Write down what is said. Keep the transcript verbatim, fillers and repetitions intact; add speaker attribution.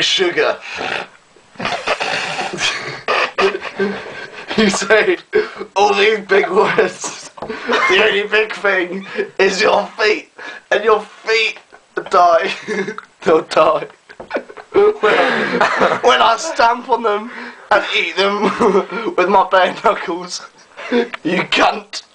Speaker 1: is sugar. You say all these big words. The only big thing is your feet, and your feet die. They'll die. When I, when I stamp on them and eat them with my bare knuckles. You cunt.